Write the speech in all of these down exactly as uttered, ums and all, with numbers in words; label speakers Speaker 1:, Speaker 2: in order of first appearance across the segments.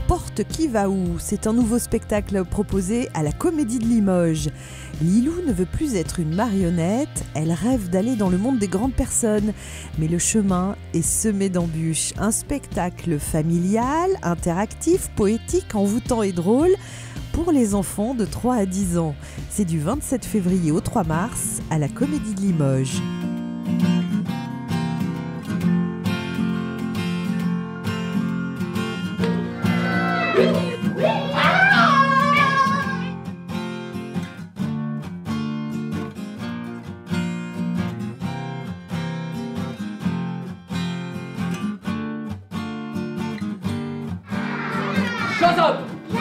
Speaker 1: Porte qui va où? C'est un nouveau spectacle proposé à la Comédie de Limoges. Lilou ne veut plus être une marionnette, elle rêve d'aller dans le monde des grandes personnes. Mais le chemin est semé d'embûches. Un spectacle familial, interactif, poétique, envoûtant et drôle pour les enfants de trois à dix ans. C'est du vingt-sept février au trois mars à la Comédie de Limoges.
Speaker 2: Shut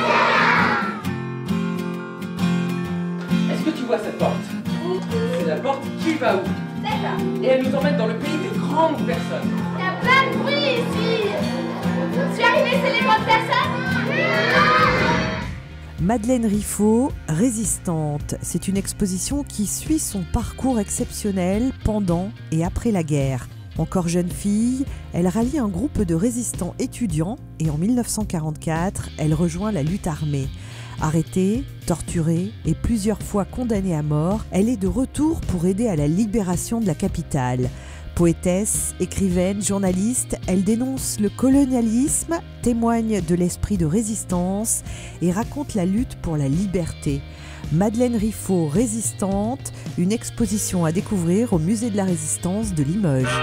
Speaker 2: Est-ce que tu vois cette porte? C'est la porte qui va où?
Speaker 3: D'accord.
Speaker 2: Et elle nous emmène dans le pays des grandes personnes.
Speaker 3: Il y a plein de bruit ici. Je suis arrivée, c'est les grandes personnes.
Speaker 1: Madeleine Riffaut, Résistante. C'est une exposition qui suit son parcours exceptionnel pendant et après la guerre. Encore jeune fille, elle rallie un groupe de résistants étudiants et en mille neuf cent quarante-quatre, elle rejoint la lutte armée. Arrêtée, torturée et plusieurs fois condamnée à mort, elle est de retour pour aider à la libération de la capitale. Poétesse, écrivaine, journaliste, elle dénonce le colonialisme, témoigne de l'esprit de résistance et raconte la lutte pour la liberté. Madeleine Riffaut, Résistante, une exposition à découvrir au Musée de la Résistance de Limoges.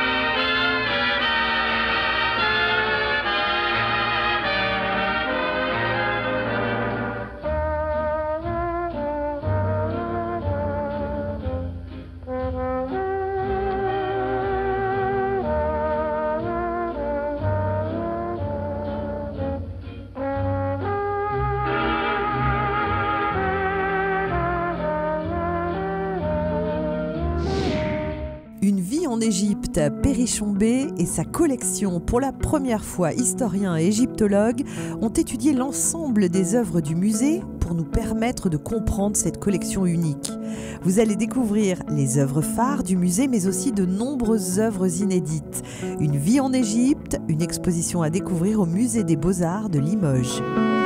Speaker 1: Une vie en Égypte, Périchon B et sa collection. Pour la première fois, historiens et égyptologues ont étudié l'ensemble des œuvres du musée pour nous permettre de comprendre cette collection unique. Vous allez découvrir les œuvres phares du musée, mais aussi de nombreuses œuvres inédites. Une vie en Égypte, une exposition à découvrir au musée des Beaux-Arts de Limoges.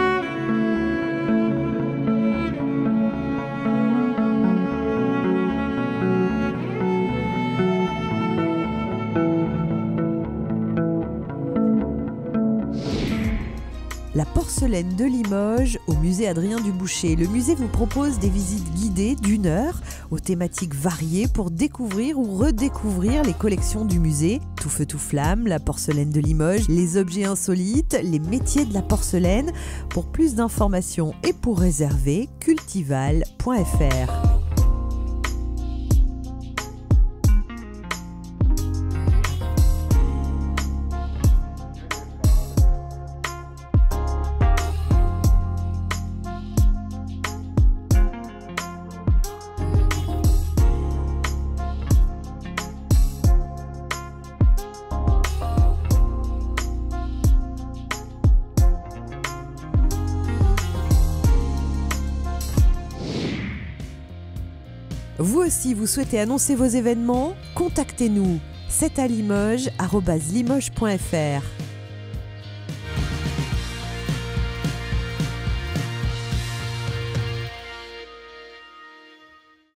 Speaker 1: La porcelaine de Limoges au musée Adrien Duboucher. Le musée vous propose des visites guidées d'une heure aux thématiques variées pour découvrir ou redécouvrir les collections du musée. Tout feu tout flamme, la porcelaine de Limoges, les objets insolites, les métiers de la porcelaine. Pour plus d'informations et pour réserver, cultival point F R. Vous aussi, vous souhaitez annoncer vos événements? Contactez-nous. C'est à Limoges arobase limoges point F R.